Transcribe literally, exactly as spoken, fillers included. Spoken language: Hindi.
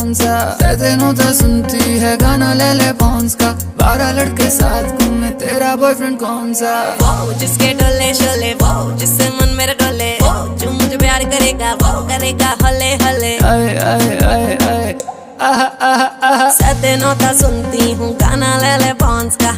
कौन सा, तेनों तो सुनती है गाना ले ले पॉन्स का, बारह लड़के साथ घूमे तेरा बॉयफ्रेंड कौन सा। वो जिसके डोले शोले, वो जिससे मन मेरा डोले, वो जो मुझे प्यार करेगा वो करेगा हले हले। आए आए आए आए आहा आहा आहा। तेनों तो सुनती हूँ गाना ले ले पॉन्स का,